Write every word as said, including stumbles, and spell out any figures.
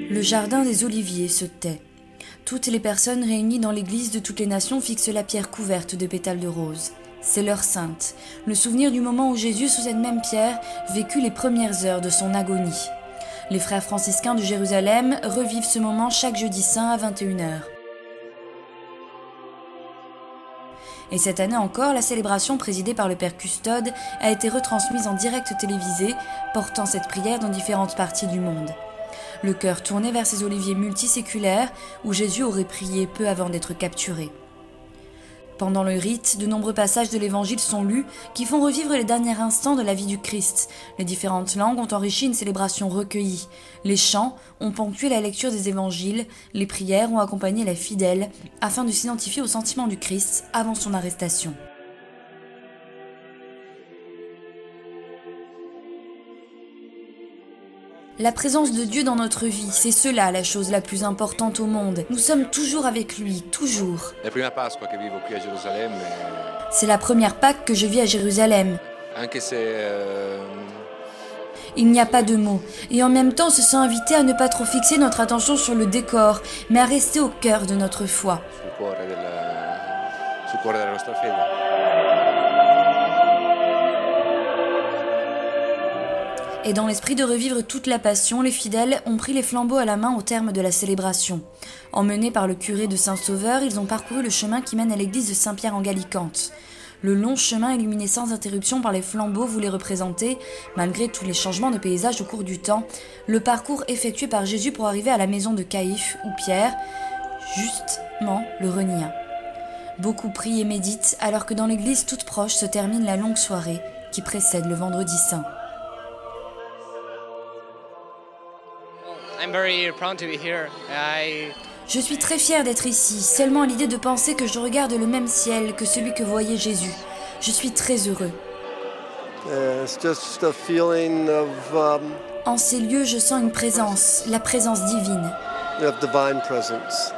Le jardin des Oliviers se tait. Toutes les personnes réunies dans l'église de toutes les nations fixent la pierre couverte de pétales de rose. C'est l'heure sainte, le souvenir du moment où Jésus, sous cette même pierre, vécut les premières heures de son agonie. Les frères franciscains de Jérusalem revivent ce moment chaque jeudi saint à vingt et une heures. Et cette année encore, la célébration présidée par le Père Custode a été retransmise en direct télévisé, portant cette prière dans différentes parties du monde. Le cœur tourné vers ces oliviers multiséculaires où Jésus aurait prié peu avant d'être capturé. Pendant le rite, de nombreux passages de l'Évangile sont lus qui font revivre les derniers instants de la vie du Christ. Les différentes langues ont enrichi une célébration recueillie. Les chants ont ponctué la lecture des Évangiles, les prières ont accompagné les fidèles afin de s'identifier aux sentiments du Christ avant son arrestation. La présence de Dieu dans notre vie, c'est cela la chose la plus importante au monde. Nous sommes toujours avec lui, toujours. C'est la première Pâque que je vis à Jérusalem. Il n'y a pas de mots. Et en même temps, on se sent invité à ne pas trop fixer notre attention sur le décor, mais à rester au cœur de notre foi. Et dans l'esprit de revivre toute la passion, les fidèles ont pris les flambeaux à la main au terme de la célébration. Emmenés par le curé de Saint-Sauveur, ils ont parcouru le chemin qui mène à l'église de Saint-Pierre en Gallicante. Le long chemin illuminé sans interruption par les flambeaux voulait représenter, malgré tous les changements de paysage au cours du temps, le parcours effectué par Jésus pour arriver à la maison de Caïphe où Pierre, justement, le renia. Beaucoup prient et méditent alors que dans l'église toute proche se termine la longue soirée qui précède le vendredi saint. I'm very proud to be here. I... Je suis très fière d'être ici, seulement à l'idée de penser que je regarde le même ciel que celui que voyait Jésus. Je suis très heureux. Uh, it's just a feeling of, um, en ces lieux, je sens une présence, la présence divine. of divine presence.